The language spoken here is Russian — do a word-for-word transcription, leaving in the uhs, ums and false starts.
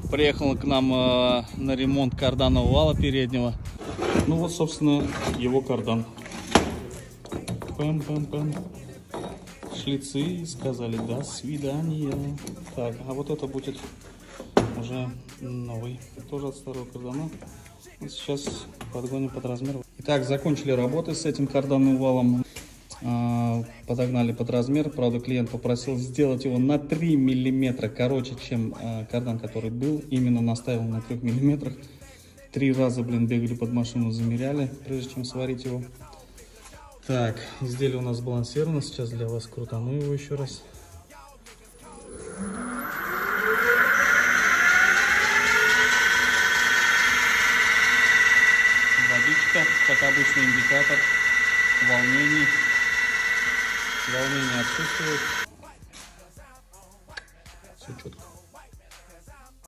Приехал к нам э, на ремонт карданного вала переднего. Ну вот, собственно, его кардан. Пам-пам-пам. Шлицы сказали до свидания. Так, а вот это будет уже новый, тоже от старого кардана. Сейчас подгоним под размер. Итак, закончили работы с этим карданным валом. Подогнали под размер. Правда, клиент попросил сделать его на три миллиметра короче, чем кардан, который был. Именно наставил на трёх миллиметрах. Три раза, блин, бегали под машину, замеряли, прежде чем сварить его. Так, изделие у нас сбалансировано. Сейчас для вас крутану его еще раз. Водичка, как обычный индикатор волнений. Волнение отсутствует. Все четко.